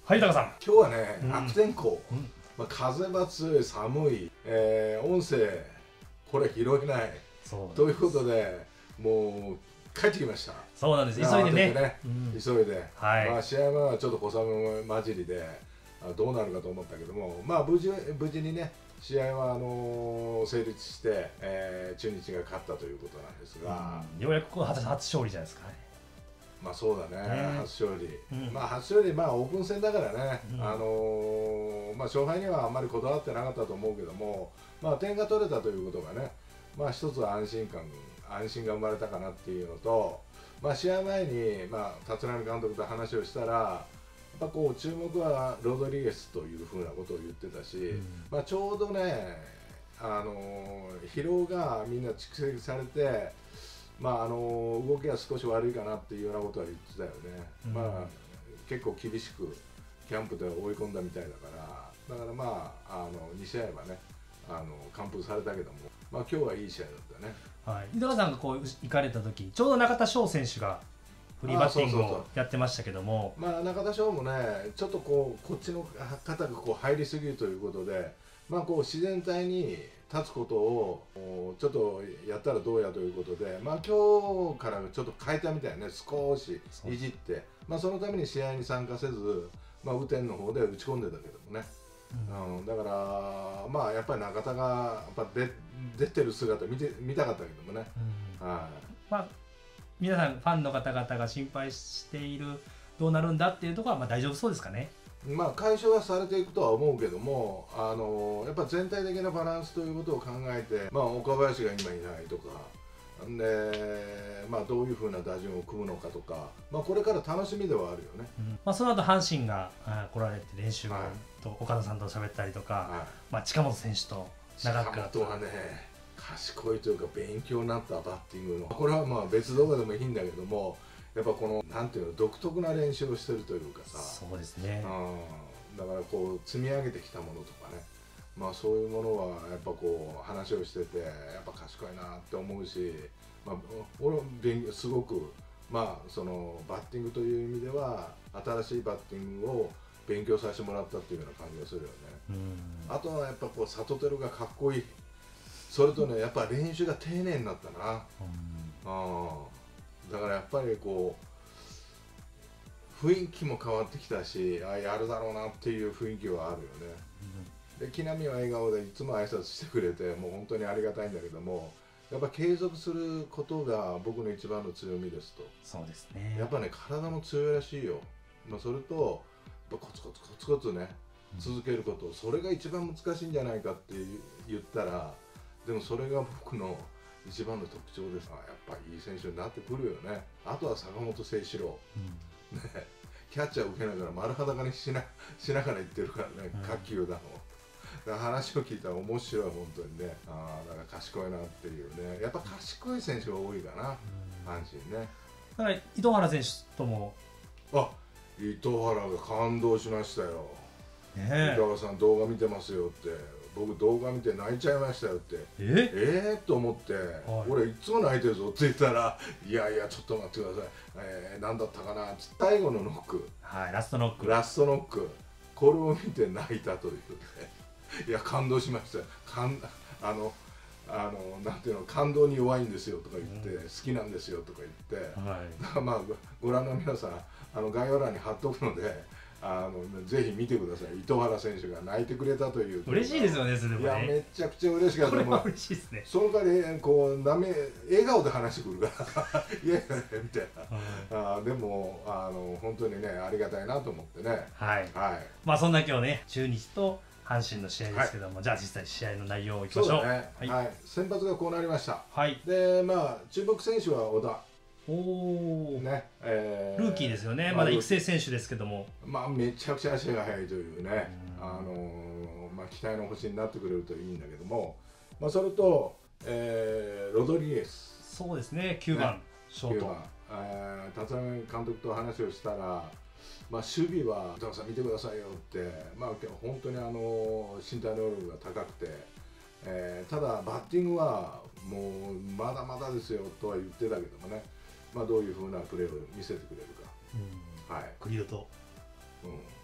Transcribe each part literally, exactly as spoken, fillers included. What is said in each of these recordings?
はい、高さん。 今日はね、 うん、 悪天候、 うん、 まあ、風は強い、寒い、えー、音声、これ拾えないということで、もう帰ってきました。 そうなんです、急いでね、 ね、うん、急いで、はい、まあ、試合はちょっと小雨混じりで、どうなるかと思ったけども、まあ、無事無事にね、試合はあのー、成立して、えー、中日が勝ったということなんですが、 うん、ようやくこう 初, 初勝利じゃないですかね。 まあそうだね、ね初勝利、うん、まあ初勝利、まあオープン戦だからね、うん、あのー、まあ勝敗にはあんまりこだわってなかったと思うけども、まあ点が取れたということがね、まあ一つ安心感、安心が生まれたかなっていうのと、まあ試合前に、まあ立浪監督と話をしたら、やっぱこう注目はロドリゲスというふうなことを言ってたし、うん、まあちょうどね、あのー、疲労がみんな蓄積されて、まああの動きが少し悪いかなっていうようなことは言ってたよね、うん、まあ結構厳しくキャンプで追い込んだみたいだからだからまああのに試合はねあの完封されたけども、まあ今日はいい試合だったね。 はい、井戸さんがこう行かれた時ちょうど中田翔選手がフリーバッティングをやってましたけども、 まあ中田翔もねちょっとこうこっちの肩がこう入りすぎるということで、まあこう自然体に立つことをちょっとやったらどうやということで、まあ今日からちょっと変えたみたいね、少しいじって、まあそのために試合に参加せず、まあ雨天の方で打ち込んでたけどもね。うんうん、だからまあやっぱり中田がやっぱ出出てる姿見て見たかったけどもね。うん、はい。 まあ皆さんファンの方々が心配しているどうなるんだっていうところはまあ大丈夫そうですかね。 まあ解消はされていくとは思うけども、あのやっぱ全体的なバランスということを考えて、まあ、岡林が今いないとかで、まあ、どういうふうな打順を組むのかとか、まあ、これから楽しみではあるよね。 うん、まあ、その後阪神が来られて練習と岡田さんと喋ったりとか、はい、まあ、近本選手と長く近本はね賢いというか勉強になったバッティングのこれはまあ別動画でもいいんだけども、やっぱこのなんていうの独特な練習をしてるというかさ、 そうですね、 うん、だからこう積み上げてきたものとかね、まあそういうものはやっぱこう話をしててやっぱ賢いなって思うし、まあ、俺はすごくまあそのバッティングという意味では新しいバッティングを勉強させてもらったっていうような感じがするよね。うん、あとはやっぱこう里輝がかっこいい、それとねやっぱ練習が丁寧になったな。うん、あだからやっぱりこう雰囲気も変わってきたし、あやるだろうなっていう雰囲気はあるよね。うん、で木浪は笑顔でいつも挨拶してくれてもう本当にありがたいんだけども、やっぱ継続することが僕の一番の強みですと。 そうですね、 やっぱね体も強いらしいよ。まあ、それとやっぱコツコツコツコツね続けること、うん、それが一番難しいんじゃないかって言ったら、でもそれが僕の一番の特徴です。やっぱりいい選手になってくるよね。あとは坂本誠志郎、うん、ね、キャッチャー受けながら丸裸にしなしながら言ってるからね、下級だの。だから話を聞いたら面白い本当にね。ああだから賢いなっていうね。やっぱ賢い選手が多いかな、阪神ね。 だから糸原選手とも、 あ糸原が感動しましたよ。ね、糸原さん動画見てますよって。僕動画見て泣いちゃいましたよってええー、と思って、はい、俺いつも泣いてるぞって言ったらいやいやちょっと待ってください、えー、何だったかなって最後のノック、 はい、ラストノックラストノックこれを見て泣いたというねいや感動しましたよ。かんあのあのなんていうの感動に弱いんですよとか言って、うん、好きなんですよとか言って、はい、だからまあご覧の皆さんあの概要欄に貼っとくのであのぜひ見てください。糸原選手が泣いてくれたという。 嬉しいですよね、それもね。 いやめちゃくちゃ嬉しかった。 これは嬉しいですね。 その代わりこうなめ笑顔で話してくるからいやいやみたいな。あでもあの本当にねありがたいなと思ってね。 はい。はい。まあそんな今日ね中日と阪神の試合ですけども、はい、じゃあ実際試合の内容をいきましょう。そうだね。 はい。はい、先発がこうなりました。 はい。 でまあ注目選手は小田。 おねえー、ルーキーですよね、まだ育成選手ですけども、 まあ、めちゃくちゃ足が速いというね、あのーまあ、期待の星になってくれるといいんだけども、まあ、それと、えー、ロドリゲス、 そうですね、きゅうばん、ね、ショート、 えー、立浪監督と話をしたら、まあ、守備は、田中さん見てくださいよって、まあ、本当に、あのー、身体能力が高くて、えー、ただ、バッティングはもうまだまだですよとは言ってたけどもね。まあどういうふうなプレーを見せてくれるか、 うん、はい、クリアと、 うん、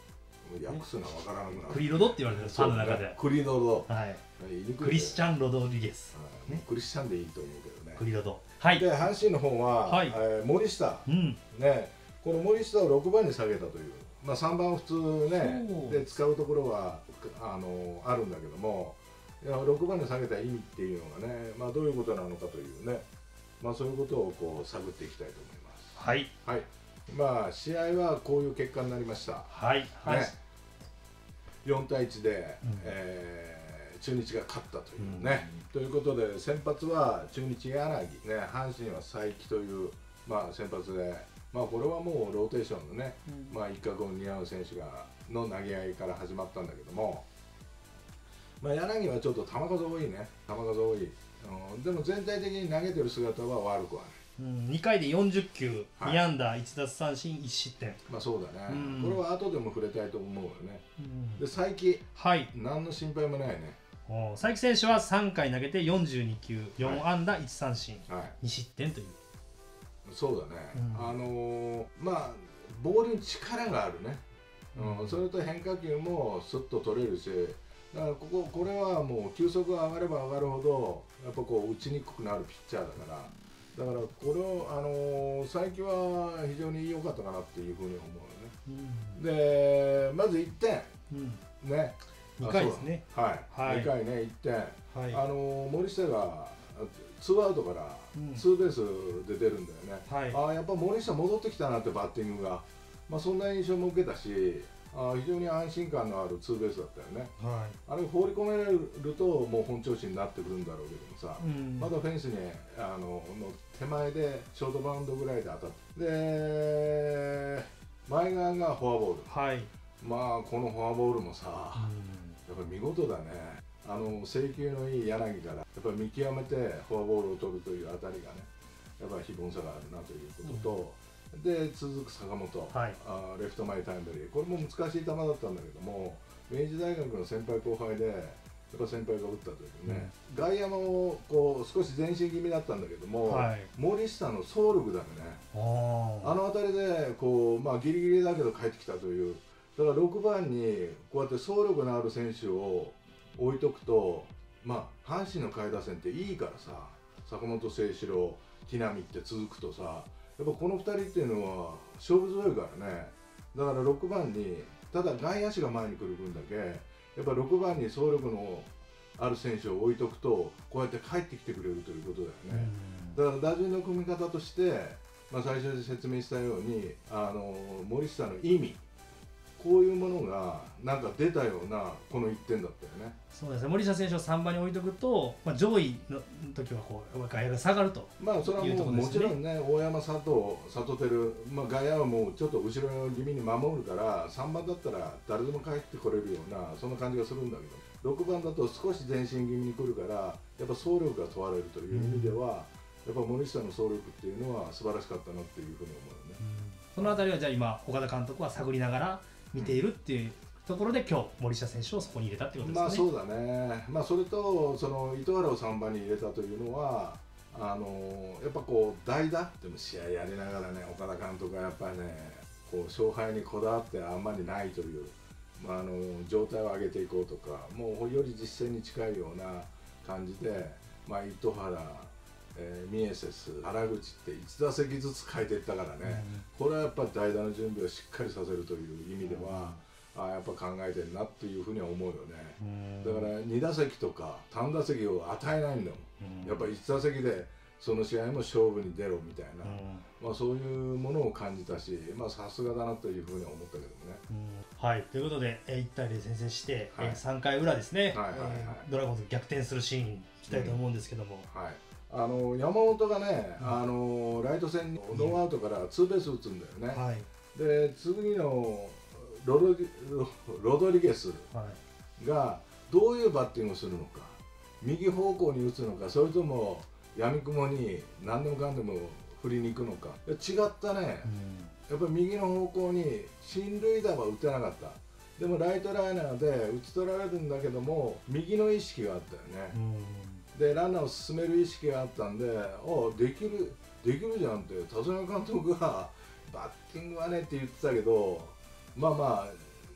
訳すのは分からなくなる。 クリロドって言われてるファンの中で、 ね、クリロド、 はい、クリスチャン・ロドリゲス、 はいね、クリスチャンでいいと思うけどね。 クリロド、はい、 で阪神の方は、はい、えー、森下、うん、ね、この森下をろくばんに下げたという、まあ、さんばんは普通ねで使うところはあのあるんだけども、いやろくばんに下げた意味っていうのがね、まあ、どういうことなのかというね、まあ、そういうことをこう探っていきたいと思います。 はい、 はい、まあ試合はこういう結果になりました。 はい、 ね、はい、よんたいいちで、うん、えー中日が勝ったというね、うん、ということで先発は中日柳、ね、阪神は才木という、まあ、先発で、まあ、これはもうローテーションのね、うん、まあ、一角を担う選手がの投げ合いから始まったんだけども、まあ、柳はちょっと球数多いね、球数多い、うん、でも全体的に投げてる姿は悪くはない。 うん、にかいでよんじゅっきゅう、はい、に安打いち奪三振いち失点。 まあそうだね、うん、これは後でも触れたいと思うよね、うん、で才木、 はい、 何の心配もないね。 才木選手はさんかい投げてよんじゅうにきゅう、よん安打いち三振、はい、に失点という。 そうだね、うん、あのー、まあボールに力があるね、うんうん、それと変化球もスッと取れるし、だからこここれはもう球速が上がれば上がるほどやっぱこう打ちにくくなるピッチャーだから、だからこれを、あのー、才木は非常に良かったかなっていうふうに思うよね、うん、でまずいってん、うん、ね、 にかいですね、 はい、はい、にかいねいってん、はい、あのー、森下がツーアウトからツーベースで出るんだよね、うん、はい、あやっぱ森下戻ってきたなってバッティングが、まあ、そんな印象も受けたし、あ非常に安心感のあるツーベースだったよね、はい、あれ放り込められるともう本調子になってくるんだろうけどもさ、うん、まだフェンスにあのの手前でショートバウンドぐらいで当たってで前側がフォアボール、はい、まあこのフォアボールもさ、うん、やっぱり見事だね。あの制球のいい柳からやっぱり見極めてフォアボールを取るというあたりがねやっぱり非凡さがあるなということと、うん、で続く坂本、はい、あレフト前タイムリー、これも難しい球だったんだけども明治大学の先輩後輩でやっぱ先輩が打ったというね、うん、外野もこう少し前進気味だったんだけども、はい、森下の走力だよね、あの辺りでこう、まあ、ギリギリだけど帰ってきたという、だからろくばんにこうやって走力のある選手を置いとくと、まあ、阪神の下位打線っていいからさ、坂本誠志郎、木浪って続くとさ、やっぱこのふたりっていうのは勝負強いからね、だからろくばんに、ただ外野手が前に来る分だけ、やっぱろくばんに走力のある選手を置いとくと、こうやって帰ってきてくれるということだよね。だから打順の組み方として、まあ、最初に説明したように、あの森下の意味、こういうものがなんか出たようなこのいってんだったよね。 そうですね、森下選手をさんばんに置いとくと、まあ、上位の時はこう外野が下がると、 まあそれはもうもちろんね、大山、佐藤、佐藤輝、まあ、外野はもうちょっと後ろ気味に守るから、さんばんだったら誰でも帰ってこれるような、そんな感じがするんだけど、ろくばんだと少し前進気味に来るから、やっぱ走力が問われるという意味では、うん、やっぱ森下の走力っていうのは素晴らしかったなっていうふうに思うよね。うん、 そのあたりはじゃあ今、岡田監督は探りながら見ているっていうところで、今日森下選手をそこに入れたってことですね。 まあそうだね。まあそれとその糸原をさんばんに入れたというのは、あのやっぱこう代打でも試合やりながらね、岡田監督はやっぱりね、こう勝敗にこだわってあんまりないという、まあ、あの状態を上げていこうとか、もうより実践に近いような感じで、まあ糸原、えー、ミエセス、原口っていち打席ずつ変えていったからね、うん、これはやっぱり代打の準備をしっかりさせるという意味では、うん、あやっぱ考えてるなっていうふうには思うよね、うん、だからに打席とか単打席を与えないんだもん、うん、やっぱりいち打席でその試合も勝負に出ろみたいな、うん、まあそういうものを感じたし、まあさすがだなというふうには思ったけどね、 うん、はい、ということでいちたいゼロ先制して、はい、さんかい裏ですね、はいはいはい、ドラゴンズ逆転するシーンいきたいと思うんですけども、 うん、はい、あの山本がね、うん、あのライト線ノーアウトからツーベース打つんだよね、はい、で次のロドリ、ロドリゲスがどういうバッティングをするのか、右方向に打つのか、それとも闇雲に何でもかんでも振りに行くのか、違ったね、うん、やっぱり右の方向に進塁打は打てなかった、でもライトライナーで打ち取られるんだけども右の意識があったよね、うん、でランナーを進める意識があったんで、おできるできるじゃんって田島監督がバッティングはねって言ってたけど、まあまあ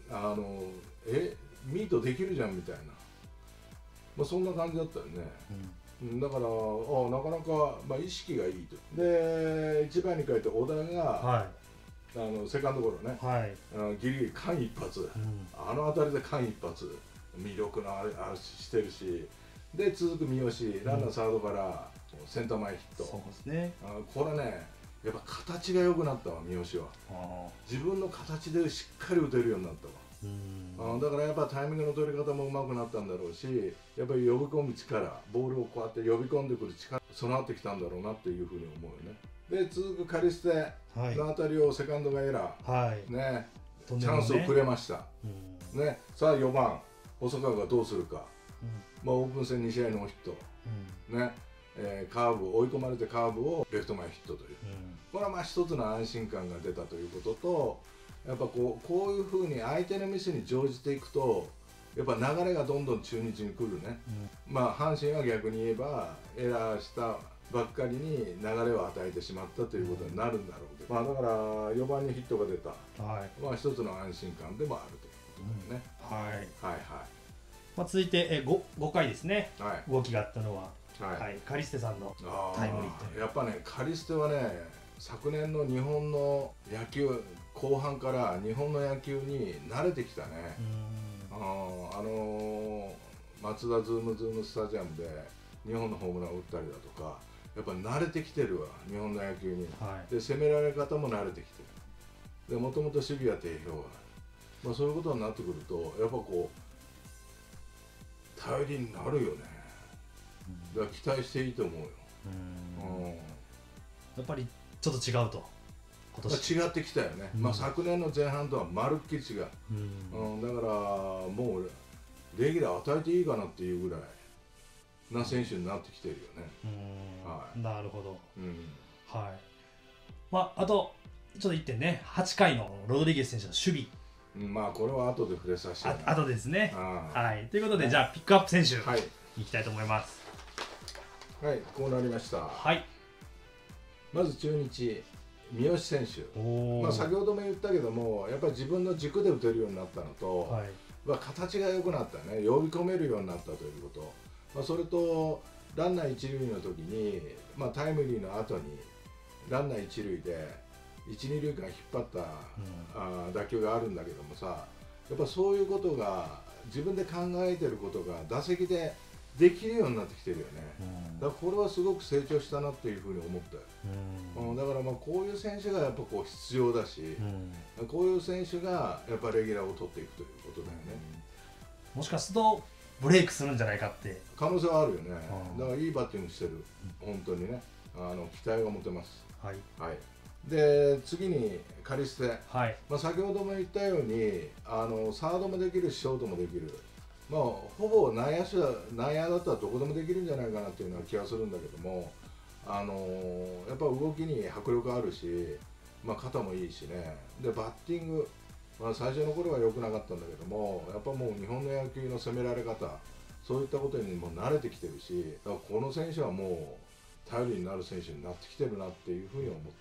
あのえミートできるじゃんみたいな、まあ、そんな感じだったよね、うん、だからあなかなか、まあ、意識がいいと。でいちばんに書いて小田が、はい、あのセカンドゴロね、はい、あギリギリ間一髪、うん、あの辺りで間一髪魅力のあるあるしてるし、で続く三好ランナーサードからセンター前ヒット、そうですね、あこれねやっぱ形が良くなったわ三好は。自分の形でしっかり打てるようになったわ。うんあだからやっぱタイミングの取り方も上手くなったんだろうし、やっぱり呼び込む力、ボールをこうやって呼び込んでくる力備わってきたんだろうなっていうふうに思うよね。で続くカリステのあたりをセカンドがエラー、はい、ねチャンスをくれました、うんね、さあよばん細川がどうするか、うんまあ、オープン戦に試合ノーヒット、うんねえー、カーブ追い込まれてカーブをレフト前ヒットという、うん、これはまあ一つの安心感が出たということと、やっぱこうこういうふうに相手のミスに乗じていくとやっぱ流れがどんどん中日に来るね、うん、まあ阪神は逆に言えばエラーしたばっかりに流れを与えてしまったということになるんだろうけど、うん、まあだからよばんにヒットが出た、はい、まあ一つの安心感でもあるということだよね、うんはい、はいはいまあ続いてえ 5, ごかいですね、はい、動きがあったのは、はいはい、カリステさんのタイムリーという。 やっぱねカリステはね昨年の日本の野球後半から日本の野球に慣れてきたね。ああのー、マツダズームズームスタジアムで日本のホームランを打ったりだとかやっぱり慣れてきてるわ日本の野球に、はい、で攻められ方も慣れてきてる。でもともと守備は定評がある、まあ、そういうことになってくるとやっぱこう頼りになるよね、うん、だから期待していいと思うよ。 うんうんやっぱりちょっと違うと違ってきたよね、うんまあ、昨年の前半とはまるっきり違う、うんうん、だからもうレギュラー与えていいかなっていうぐらいな選手になってきてるよね。 うん、はい、なるほど、うんはいまあ、あとちょっといってんねはちかいのロドリゲス選手の守備、うん、まあこれは後で触れさせてあ後ですね、はい、ということで、はい、じゃあピックアップ選手、はい、いきたいと思います。 はいこうなりました。 はいまず中日三好選手、まあ、先ほども言ったけどもやっぱり自分の軸で打てるようになったのと、はいまあ、形が良くなったね呼び込めるようになったということ、まあ、それとランナー一塁の時に、まあ、タイムリーの後にランナー一塁で一二塁間引っ張った、うん、あ打球があるんだけどもさやっぱそういうことが自分で考えてることが打席でできるようになってきてるよね、うん、だからこれはすごく成長したなっていうふうに思ったよ、うん、だからまあこういう選手がやっぱこう必要だし、うん、こういう選手がやっぱレギュラーを取っていくということだよね、 うん、もしかするとブレイクするんじゃないかって可能性はあるよね、うん、だからいいバッティングしてる、うん、本当にねあの期待が持てます。はい、はい、で次にカリステ、はいまあ、先ほども言ったようにあのサードもできるしショートもできる、まあ、ほぼ内野手だ内野だったらどこでもできるんじゃないかなっていうのは気がするんだけども、あのー、やっぱ動きに迫力あるし、まあ、肩もいいしねでバッティング、まあ、最初の頃は良くなかったんだけどもやっぱもう日本の野球の攻められ方そういったことにも慣れてきてるしだからこの選手はもう頼りになる選手になってきてるなっていうふうに思った。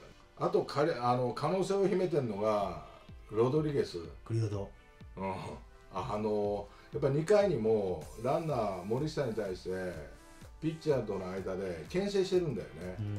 あと彼あの可能性を秘めてるのがロドリゲスクリオド、 うん、あのやっぱりにかいにもランナー森下に対してピッチャーとの間で牽制してるんだよね、うん、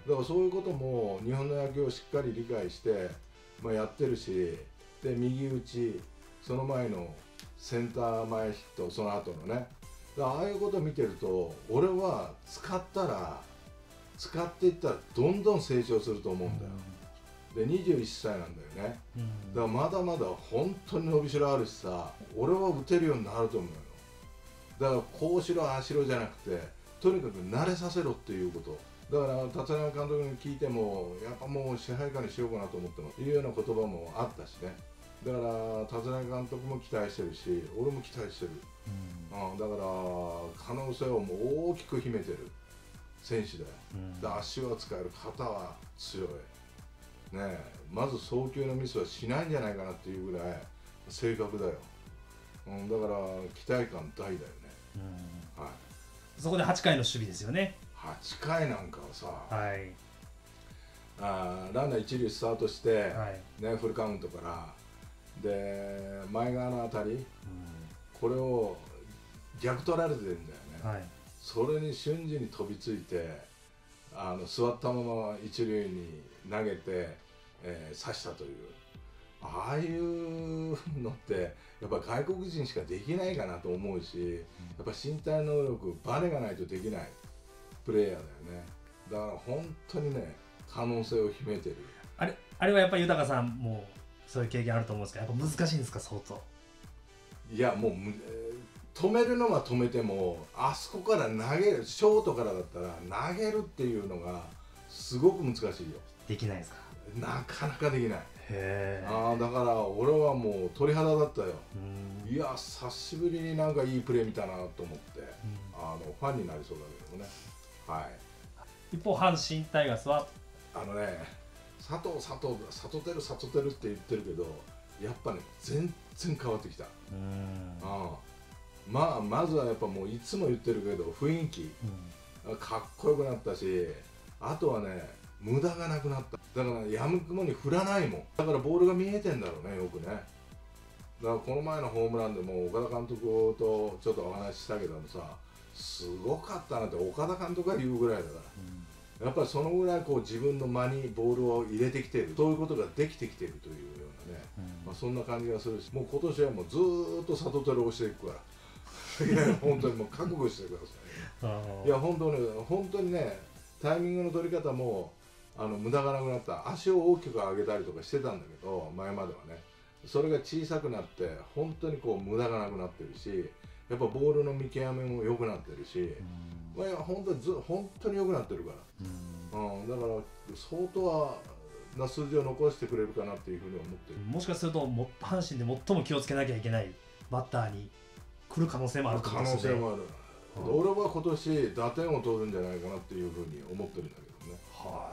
だからそういうことも日本の野球をしっかり理解して、まあ、やってるしで右打ちその前のセンター前ヒットその後のねだからああいうことを見てると俺は使ったら使っていったらどんどん成長すると思うんだよ、うん、でにじゅういっさいなんだよね、うん、だからまだまだ本当に伸びしろあるしさ俺は打てるようになると思うよ。だからこうしろああしろじゃなくてとにかく慣れさせろっていうことだから立浪監督に聞いてもやっぱもう支配下にしようかなと思ってますいうような言葉もあったしねだから立浪監督も期待してるし俺も期待してる、うんうん、だから可能性をもう大きく秘めてる選手だよ、うん、で足は使える肩は強いねえまず送球のミスはしないんじゃないかなっていうぐらい正確だよ、うん、だから期待感大だよね、うんはい、 そこではちかいの守備ですよね。 はちかいなんかはさ、はい、あランナー一塁スタートして、はいね、フルカウントからで前側の当たり、うん、これを逆取られてるんだよね、はい、それに瞬時に飛びついてあの座ったまま一塁に投げて、えー、刺したという、ああいうのってやっぱ外国人しかできないかなと思うし、やっぱ身体能力バネがないとできないプレーヤーだよね。だから本当にね可能性を秘めてる。 あれあれはやっぱり豊さんもそういう経験あると思うんですけど、やっぱ難しいんですか相当。 いやもう止めるのは止めてもあそこから投げる、ショートからだったら投げるっていうのがすごく難しいよ。 できないですか？ なかなかできない。 へあだから俺はもう鳥肌だったよ。いや久しぶりになんかいいプレー見たなと思って、あのファンになりそうだけどね。はい、 一方阪神タイガースはあのね佐藤佐藤佐藤輝佐藤輝って言ってるけど、やっぱね全然変わってきた。うんあまあまずはやっぱもういつも言ってるけど雰囲気、うん、かっこよくなったし、あとはね無駄がなくなった。だからやむくもに振らないもん。だからボールが見えてんだろうねよくね。だからこの前のホームランでも岡田監督とちょっとお話ししたけどもさ、すごかったなって岡田監督が言うぐらいだから、うん、やっぱりそのぐらいこう自分の間にボールを入れてきている、そういうことができてきているというようなね、うん、まあそんな感じがするし、もう今年はもうずーっと佐藤輝を押していくからいや本当にもう覚悟してください。いや本当に本当にねタイミングの取り方もあの無駄がなくなった。足を大きく上げたりとかしてたんだけど前まではね、それが小さくなって本当にこう無駄がなくなってるし、やっぱボールの見極めも良くなってるし、まあ、いや本当にず本当に良くなってるから、うんうん、だから相当な数字を残してくれるかなっていうふうに思ってる。 もしかするとも阪神で最も気をつけなきゃいけないバッターに来る可能性もあると思うんですよね。 可能性もある。俺は今年打点を取るんじゃないかなっていうふうに思ってるんだけどね。はい、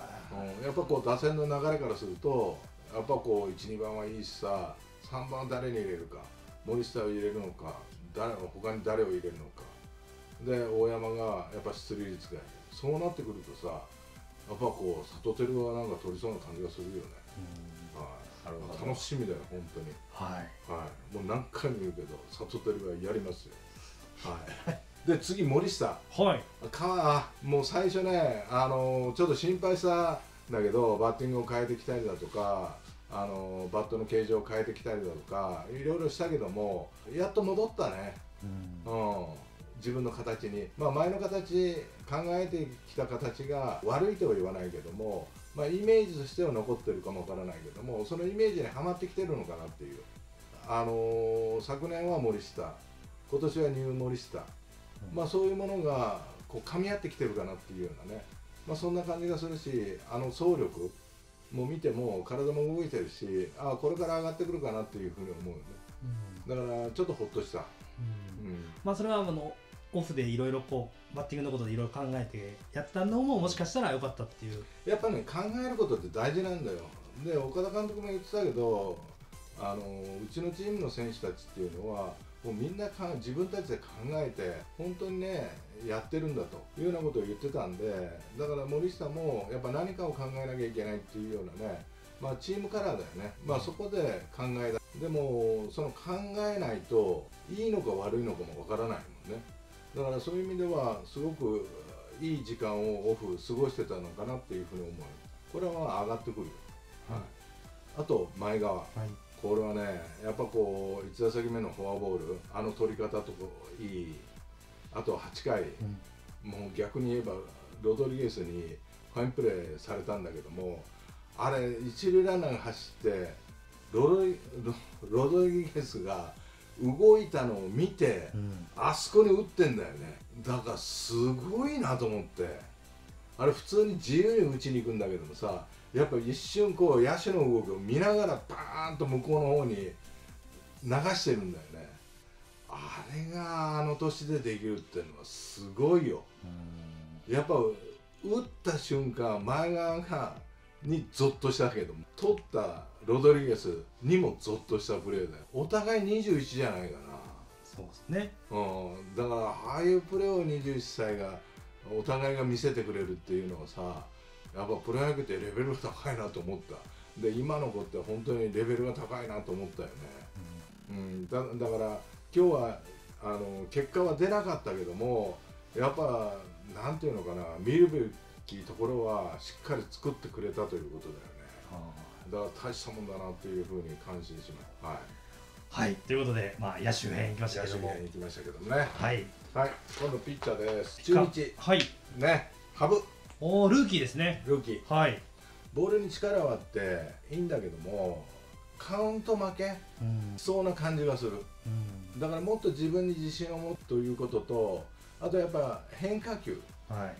うん、やっぱこう打線の流れからするとやっぱこういち、にばんはいいしさ、さんばんは誰に入れるか、森下を入れるのか、誰他に誰を入れるのかで大山がやっぱ出塁率がいい。そうなってくるとさ、やっぱこう佐藤輝はなんか取りそうな感じがするよね。はい、あの楽しみだよ本当に。はい、はい、もう何回も言うけど佐藤輝はやりますよ。はいで次森下、はい、かもう最初ねあのちょっと心配したんだけど、バッティングを変えてきたりだとかあのバットの形状を変えてきたりだとかいろいろしたけども、やっと戻ったね、うん、うん、自分の形に、まあ、前の形考えてきた形が悪いとは言わないけども、まあ、イメージとしては残ってるかもわからないけども、そのイメージにはまってきてるのかなっていう。あのー、昨年は森下、今年はニュー森下、まあそういうものがこう噛み合ってきてるかなっていうようなね、まあ、そんな感じがするし、あの走力も見ても体も動いてるし、ああこれから上がってくるかなっていうふうに思うよね、うん、だからちょっとほっとした、うんうん、まあそれはあのオフでいろいろこうバッティングのことでいろいろ考えてやったのももしかしたら良かったっていう。 やっぱね考えることって大事なんだよ。で岡田監督も言ってたけど、あのうちのチームの選手たちっていうのはもうみんなか自分たちで考えて本当にねやってるんだというようなことを言ってたんで、だから森下もやっぱ何かを考えなきゃいけないっていうようなね、まあチームカラーだよね。まあそこで考えだ。でもその考えないといいのか悪いのかもわからないもんね。だからそういう意味ではすごくいい時間をオフ過ごしてたのかなっていうふうに思う。これは上がってくるよ、はい、あと前川、はい、これはねやっぱこういち打席目のフォアボール、あの取り方といい、あとはちかい、うん、もう逆に言えばロドリゲスにファインプレーされたんだけども、あれ一塁ランナーが走ってロドリ、ロドリゲスが動いたのを見て、うん、あそこに打ってんだよね。だからすごいなと思って、あれ普通に自由に打ちに行くんだけどもさ、やっぱ一瞬こう野手の動きを見ながらパーンと向こうの方に流してるんだよね。あれがあの年でできるっていうのはすごいよ。やっぱ打った瞬間前側がにゾッとしたけども、取ったロドリゲスにもゾッとしたプレーだよ。お互いにじゅういちじゃないかな。 そうですね、 うん、だからああいうプレーをにじゅういっさいがお互いが見せてくれるっていうのはさ、やっぱプロ野球ってレベルが高いなと思った。 で今の子って本当にレベルが高いなと思ったよね、うん、だ, だから今日はあの結果は出なかったけども、やっぱなんていうのかな、見るべきところはしっかり作ってくれたということだよね。だから大したもんだなっていうふうに感心します。はいはい、ということで、まあ、野手編いきましたけども、 野手編いきましたけどもね。 はい、 はい、今度ピッチャーです。中日、 はい、 ね、羽生。 おお、ルーキーですね。 ルーキー。 はい。 ボールに力はあっていいんだけども、カウント負け、うん、そうな感じがする、うん、だからもっと自分に自信を持つということと、あとやっぱ変化球、はい、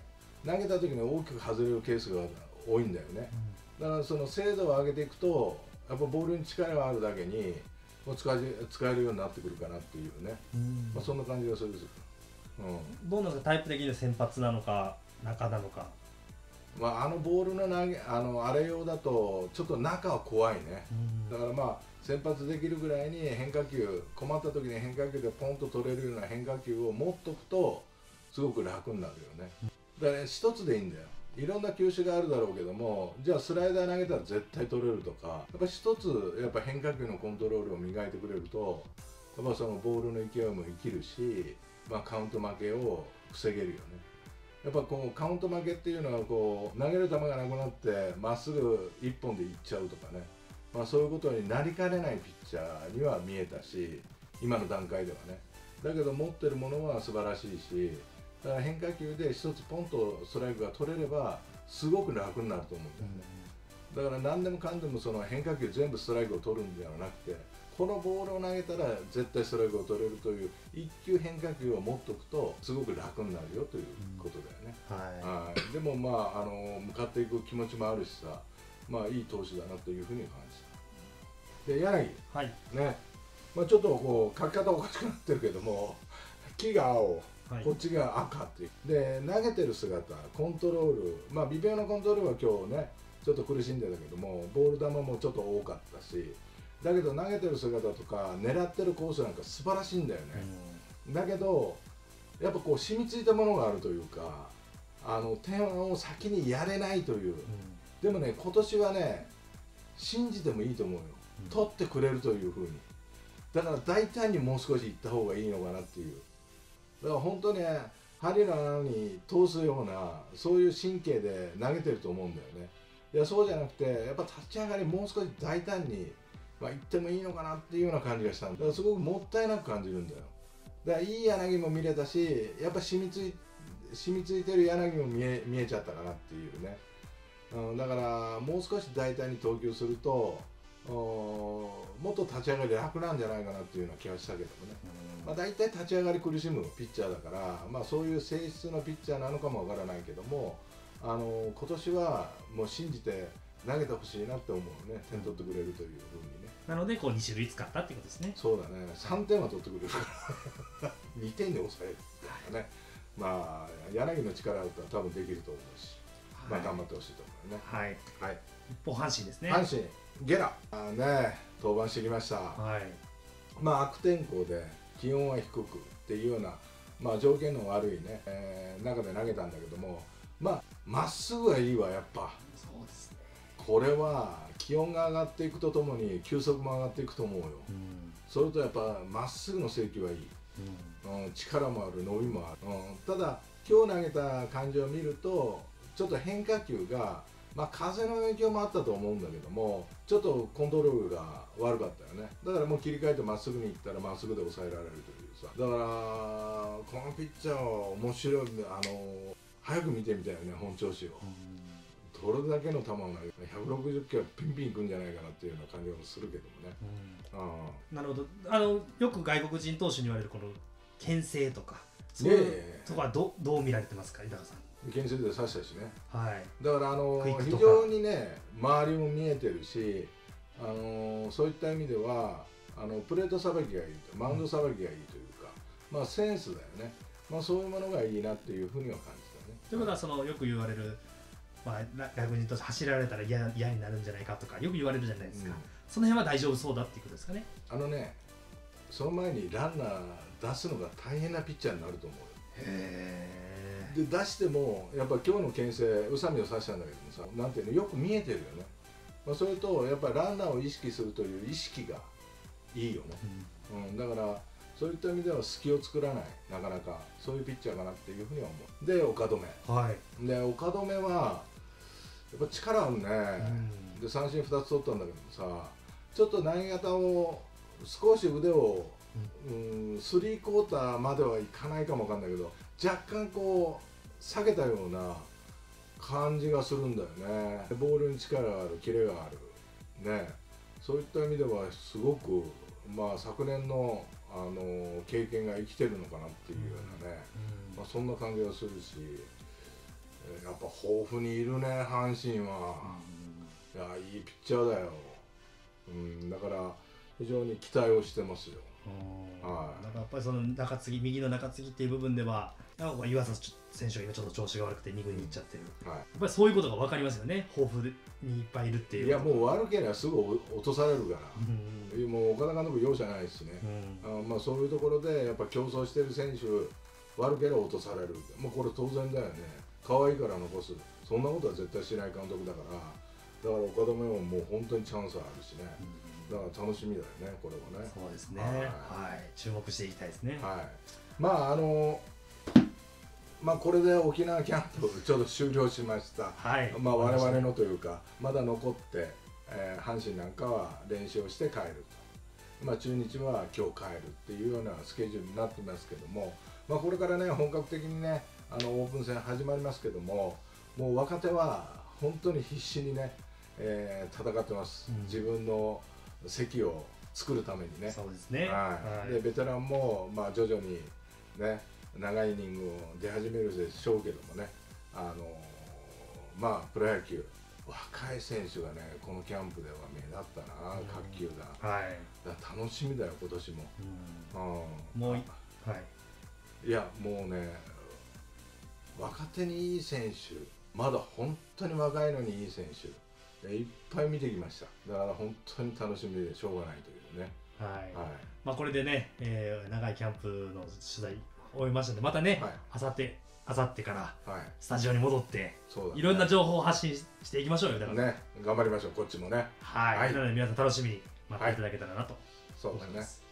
投げた時に大きく外れるケースが多いんだよね、うん、だからその精度を上げていくと、やっぱボールに力があるだけにもう使え使えるようになってくるかなっていうね、うん、まあ、そんな感じがするんです、 うん、どうなんですか、タイプ的に先発なのか中なのか。 まあ、あのボールの投げあのあれ用だとちょっと中は怖いね、うん、だからまあ先発できるぐらいに変化球、困った時に変化球でポンと取れるような変化球を持っとくとすごく楽になるよね。だから一つでいいんだよ。いろんな球種があるだろうけども、じゃあスライダー投げたら絶対取れるとか、やっぱ一つやっぱ変化球のコントロールを磨いてくれると、やっぱそのボールの勢いも生きるし、まあ、カウント負けを防げるよね。やっぱこうカウント負けっていうのはこう投げる球がなくなってまっすぐ一本でいっちゃうとかね、まあ、そういうことになりかねないピッチャーには見えたし、今の段階ではね。だけど持ってるものは素晴らしいし、だから変化球で一つポンとストライクが取れればすごく楽になると思うんだよね、うん、だから何でもかんでもその変化球全部ストライクを取るんではなくて、このボールを投げたら絶対ストライクを取れるという一球変化球を持っておくとすごく楽になるよということだよね、うん、はい、はい。でもまあ、あの向かっていく気持ちもあるしさ、まあいい投手だなというふうに感じた。で柳、はい、ね、まあ、ちょっとこう書き方おかしくなってるけども、木が青、はい、こっちが赤っていうで投げてる姿、コントロール、まあ微妙なコントロールは今日ねちょっと苦しんでたけども、ボール球もちょっと多かったし、だけど投げてる姿とか狙ってるコースなんか素晴らしいんだよね、うん、だけどやっぱこう染みついたものがあるというか、あの点を先にやれないという、うん、でもね今年はね信じてもいいと思うよ、うん、取ってくれるというふうに。だから大胆にもう少し行った方がいいのかなっていう。だから本当ね、針の穴に通すようなそういう神経で投げてると思うんだよね。いやそうじゃなくて、やっぱ立ち上がりもう少し大胆に、まあ、行ってもいいのかなっていうような感じがしたんだ。だからすごくもったいなく感じるんだよ。だからいい柳も見れたし、やっぱ染みつい染みついてる柳も見え見えちゃったかなっていうね、うん、だからもう少し大胆に投球するともっと立ち上がり楽なんじゃないかなっていうような気がしたけどもね、まあ、大体立ち上がり苦しむピッチャーだから、まあ、そういう性質のピッチャーなのかもわからないけども、あの今年はもう信じて投げてほしいなって思うね、点取ってくれるというふうにね。 なのでこうに種類使ったってことですね。 そうだね、さんてんは取ってくれるからにてんで抑えるからね、まあ柳の力だったら多分できると思うし、はい、まあ頑張ってほしいと思うね。 はい、はい、一方阪神ですね。 阪神ゲラあね登板してきました、はい、まあ悪天候で気温は低くっていうような、まあ、条件の悪いね、えー、中で投げたんだけども、まあまっすぐはいいわやっぱ。 そうですね、 これは気温が上がっていくとともに球速も上がっていくと思うよ、うん、それとやっぱまっすぐの制球はいい、うんうん、力もある、伸びもある、うん、ただ今日投げた感じを見るとちょっと変化球が、まあ、風の影響もあったと思うんだけども、ちょっとコントロールが悪かったよね。だからもう切り替えてまっすぐに行ったらまっすぐで抑えられるというさ、だからこのピッチャーは面白い、あの早く見てみたいよね、本調子を、うん、どれだけの球を投げてひゃくろくじゅっキロピンピンいくんじゃないかなっていうような感じもするけどもね、 うん、あなるほど。あのよく外国人投手に言われるこの牽制とかそういうとこは ど, どう見られてますか、井高さん。 牽制で刺したしね、 はい、 だからあの非常にね周りも見えてるし、あのそういった意味ではあのプレートさばきがいいと、マウンドさばきがいいというか、うん、まあセンスだよね、まあ、そういうものがいいなっていうふうには感じたね。 ということはそのよく言われる、まあ、外国人として走られたら 嫌, 嫌になるんじゃないかとかよく言われるじゃないですか、うん、その辺は大丈夫そうだっていうことですかね。 あのね、その前にランナー出すのが大変なピッチャーになると思うよ。へー。で出してもやっぱ今日の牽制宇佐美を刺したんだけどもさ、なんていうのよく見えてるよね。 まあ、それとやっぱりランナーを意識するという意識がいいよね、うんうん、だからそういった意味では隙を作らない、なかなかそういうピッチャーかなっていうふうには思う。で岡留、 はい、 で岡留はやっぱ力あるね、うん、で三振ふたつ取ったんだけどさ、ちょっと投げ方を少し腕をうん、スリークォーターまではいかないかもわかんないけど、若干こう下げたような感じがするんだよね。ボールに力がある、キレがあるね、そういった意味ではすごく、まあ、昨年の、あの経験が生きてるのかなっていうようなね、うん、まあ、そんな感じがするし、やっぱ豊富にいるね阪神は、うん、いやいいピッチャーだよ、うん、だから非常に期待をしてますよ。 はい、なんかやっぱりその中継ぎ、右の中継ぎっていう部分では、湯浅選手が今ちょっと調子が悪くてに軍に行っちゃってる、うん、はい、やっぱりそういうことが分かりますよね、豊富にいっぱいいるっていう。 いやもう悪ければすぐ落とされるから、うん、もう岡田監督容赦ないしね、うん、あまあそういうところでやっぱ競争してる選手悪ければ落とされる、もうこれ当然だよね、可愛いから残す、そんなことは絶対しない監督だから、だから岡田ももう本当にチャンスあるしね、うん、だから楽しみだよね、これはね。 そうですね、はい、はい、注目していきたいですね。 はい、まああのまあこれで沖縄キャンプちょうど終了しました。はい、まあ我々のというかまだ残って、えー、阪神なんかは練習をして帰ると、まあ中日は今日帰るっていうようなスケジュールになってますけども、まあこれからね本格的にねあのオープン戦始まりますけども、もう若手は本当に必死にね、えー、戦ってます、うん、自分の席を作るためにね。 そうですね、 はい、はい、でベテランもまあ徐々にね長いイニングを出始めるでしょうけどもね、あのー、まあプロ野球若い選手がねこのキャンプでは目立ったな、うん、卓球が、はい、だから楽しみだよ今年も、うん、うん、もう、はい、いやもうね若手にいい選手、まだ本当に若いのにいい選手いっぱい見てきました。だから本当に楽しみでしょうがないというね。 はい、はい、まあこれでね、えー、長いキャンプの取材終えましたので、またね、あさって、あさってからスタジオに戻って、はい、いろんな情報を発信していきましょうよ。だからね、頑張りましょう、こっちもね。 はい、はい、なので皆さん楽しみに待っていただけたらなと思います。 はい、そうですね。